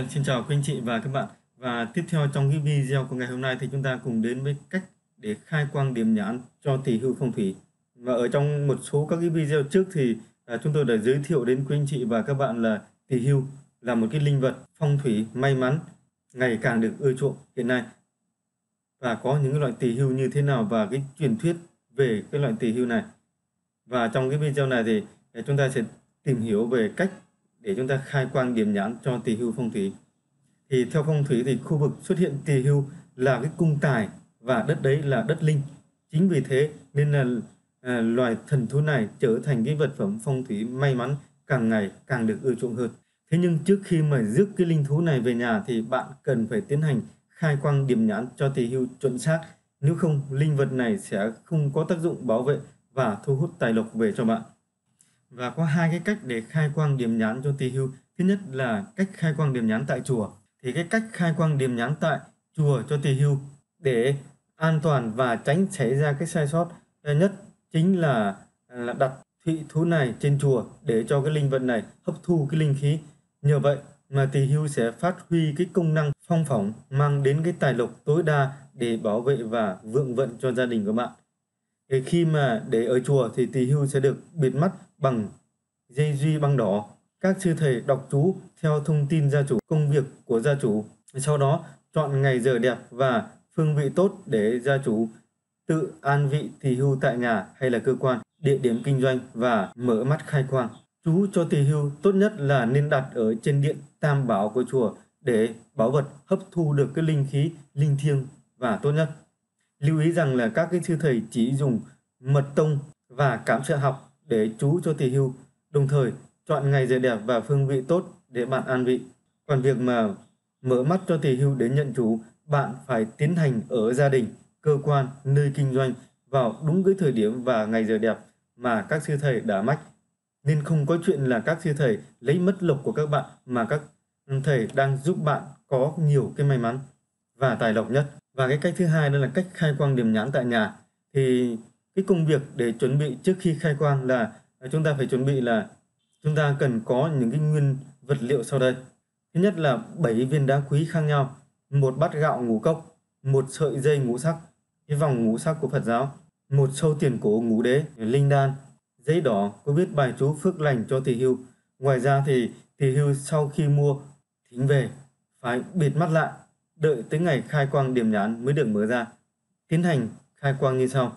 Vâng, xin chào quý anh chị và các bạn. Và tiếp theo trong cái video của ngày hôm nay thì chúng ta cùng đến với cách để khai quang điểm nhãn cho tỷ hưu phong thủy. Và ở trong một số các cái video trước thì chúng tôi đã giới thiệu đến quý anh chị và các bạn là tỷ hưu là một cái linh vật phong thủy may mắn ngày càng được ưa chuộng hiện nay. Và có những loại tỷ hưu như thế nào và cái truyền thuyết về cái loại tỷ hưu này. Và trong cái video này thì chúng ta sẽ tìm hiểu về cách để chúng ta khai quang điểm nhãn cho tỷ hưu phong thủy. Thì theo phong thủy thì khu vực xuất hiện tỷ hưu là cái cung tài và đất đấy là đất linh. Chính vì thế nên là loài thần thú này trở thành cái vật phẩm phong thủy may mắn càng ngày càng được ưa chuộng hơn. Thế nhưng trước khi mà rước cái linh thú này về nhà thì bạn cần phải tiến hành khai quang điểm nhãn cho tỷ hưu chuẩn xác. Nếu không, linh vật này sẽ không có tác dụng bảo vệ và thu hút tài lộc về cho bạn. Và có hai cái cách để khai quang điểm nhãn cho tỷ hưu. Thứ nhất là cách khai quang điểm nhãn tại chùa. Thì cái cách khai quang điểm nhãn tại chùa cho tỷ hưu để an toàn và tránh xảy ra cái sai sót nhất chính là đặt thụy thú này trên chùa để cho cái linh vật này hấp thu cái linh khí. Nhờ vậy mà tỷ hưu sẽ phát huy cái công năng phong phỏng, mang đến cái tài lộc tối đa để bảo vệ và vượng vận cho gia đình của bạn. Thì khi mà để ở chùa thì tỷ hưu sẽ được bịt mắt bằng dây duy băng đỏ. Các sư thầy đọc chú theo thông tin gia chủ, công việc của gia chủ. Sau đó chọn ngày giờ đẹp và phương vị tốt để gia chủ tự an vị tỷ hưu tại nhà hay là cơ quan, địa điểm kinh doanh và mở mắt khai quang. Chú cho tỷ hưu tốt nhất là nên đặt ở trên điện tam bảo của chùa để bảo vật hấp thu được cái linh khí, linh thiêng và tốt nhất. Lưu ý rằng là các cái sư thầy chỉ dùng mật tông và cảm sợ học để chú cho tỷ hưu, đồng thời chọn ngày giờ đẹp và phương vị tốt để bạn an vị. Còn việc mà mở mắt cho tỷ hưu đến nhận chủ, bạn phải tiến hành ở gia đình, cơ quan, nơi kinh doanh vào đúng cái thời điểm và ngày giờ đẹp mà các sư thầy đã mách. Nên không có chuyện là các sư thầy lấy mất lộc của các bạn, mà các thầy đang giúp bạn có nhiều cái may mắn và tài lộc nhất. Và cái cách thứ hai đó là cách khai quang điểm nhãn tại nhà. Thì cái công việc để chuẩn bị trước khi khai quang là chúng ta phải chuẩn bị là chúng ta cần có những cái nguyên vật liệu sau đây. Thứ nhất là 7 viên đá quý khác nhau, một bát gạo ngũ cốc, một sợi dây ngũ sắc, cái vòng ngũ sắc của Phật giáo, một sâu tiền cổ ngũ đế, linh đan, giấy đỏ có viết bài chú phước lành cho tỷ hưu. Ngoài ra thì tỷ hưu sau khi mua thính về phải bịt mắt lại, đợi tới ngày khai quang điểm nhãn mới được mở ra. Tiến hành khai quang như sau.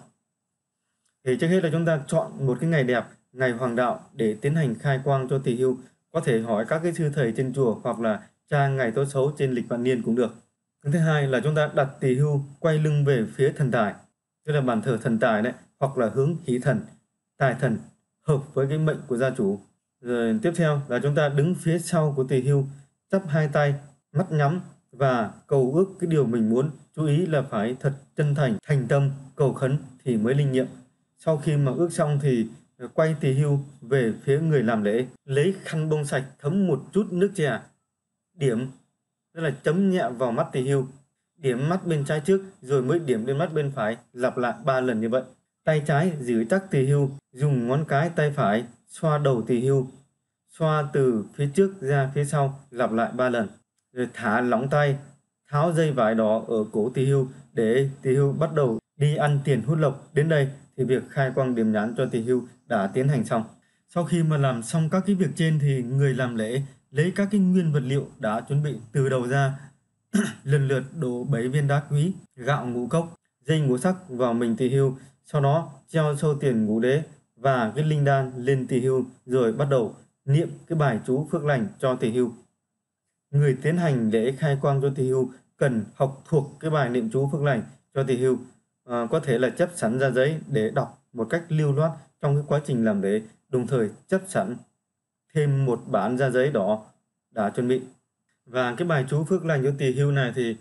Thì trước hết là chúng ta chọn một cái ngày đẹp, ngày hoàng đạo để tiến hành khai quang cho tỷ hưu. Có thể hỏi các cái sư thầy trên chùa hoặc là tra ngày tốt xấu trên lịch vạn niên cũng được. Thứ hai là chúng ta đặt tỷ hưu quay lưng về phía thần tài, tức là bàn thờ thần tài đấy, hoặc là hướng hỷ thần, tài thần hợp với cái mệnh của gia chủ. Rồi tiếp theo là chúng ta đứng phía sau của tỷ hưu, chắp hai tay, mắt nhắm và cầu ước cái điều mình muốn. Chú ý là phải thật chân thành, thành tâm cầu khấn thì mới linh nghiệm. Sau khi mà ước xong thì quay tỷ hưu về phía người làm lễ, lấy khăn bông sạch thấm một chút nước chè, điểm, tức là chấm nhẹ vào mắt tỷ hưu, điểm mắt bên trái trước rồi mới điểm lên mắt bên phải, lặp lại 3 lần như vậy. Tay trái giữ chắc tỷ hưu, dùng ngón cái tay phải xoa đầu tỷ hưu, xoa từ phía trước ra phía sau, lặp lại 3 lần. Rồi thả lỏng tay, tháo dây vải đỏ ở cổ tỷ hưu để tỷ hưu bắt đầu đi ăn tiền hút lộc. Đến đây thì việc khai quang điểm nhãn cho tỷ hưu đã tiến hành xong. Sau khi mà làm xong các cái việc trên thì người làm lễ lấy các cái nguyên vật liệu đã chuẩn bị từ đầu ra, lần lượt đổ 7 viên đá quý, gạo ngũ cốc, dây ngũ sắc vào mình tỷ hưu, sau đó treo sâu tiền ngũ đế và cái linh đan lên tỷ hưu, rồi bắt đầu niệm cái bài chú phước lành cho tỷ hưu. Người tiến hành lễ khai quang cho tỷ hưu cần học thuộc cái bài niệm chú phước lành cho tỷ hưu, có thể là chép sẵn ra giấy để đọc một cách lưu loát trong cái quá trình làm lễ, đồng thời chép sẵn thêm một bản da giấy đỏ đã chuẩn bị. Và cái bài chú phước lành cho tỷ hưu này thì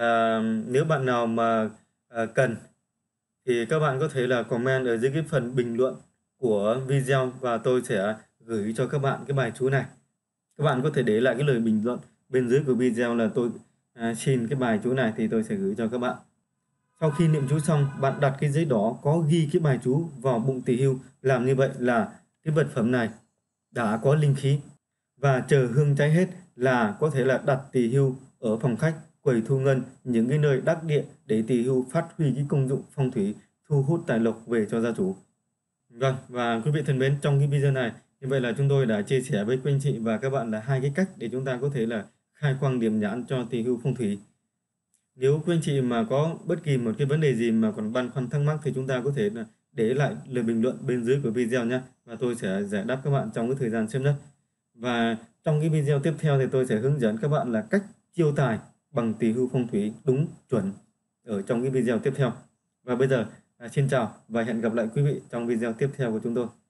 nếu bạn nào mà cần thì các bạn có thể là comment ở dưới cái phần bình luận của video và tôi sẽ gửi cho các bạn cái bài chú này. Các bạn có thể để lại cái lời bình luận bên dưới của video là tôi xin cái bài chú này thì tôi sẽ gửi cho các bạn. Sau khi niệm chú xong, bạn đặt cái giấy đỏ có ghi cái bài chú vào bụng tỷ hưu. Làm như vậy là cái vật phẩm này đã có linh khí. Và chờ hương cháy hết là có thể là đặt tỳ hưu ở phòng khách, quầy thu ngân, những cái nơi đắc địa để tỳ hưu phát huy cái công dụng phong thủy thu hút tài lộc về cho gia chủ. Vâng, và quý vị thân mến, trong cái video này, như vậy là chúng tôi đã chia sẻ với quý anh chị và các bạn là hai cái cách để chúng ta có thể là khai quang điểm nhãn cho tỳ hưu phong thủy. Nếu quý anh chị mà có bất kỳ một cái vấn đề gì mà còn băn khoăn thắc mắc thì chúng ta có thể là để lại lời bình luận bên dưới của video nhé, và tôi sẽ giải đáp các bạn trong cái thời gian sớm nhất. Và trong cái video tiếp theo thì tôi sẽ hướng dẫn các bạn là cách chiêu tài bằng tỳ hưu phong thủy đúng chuẩn ở trong cái video tiếp theo. Và bây giờ xin chào và hẹn gặp lại quý vị trong video tiếp theo của chúng tôi.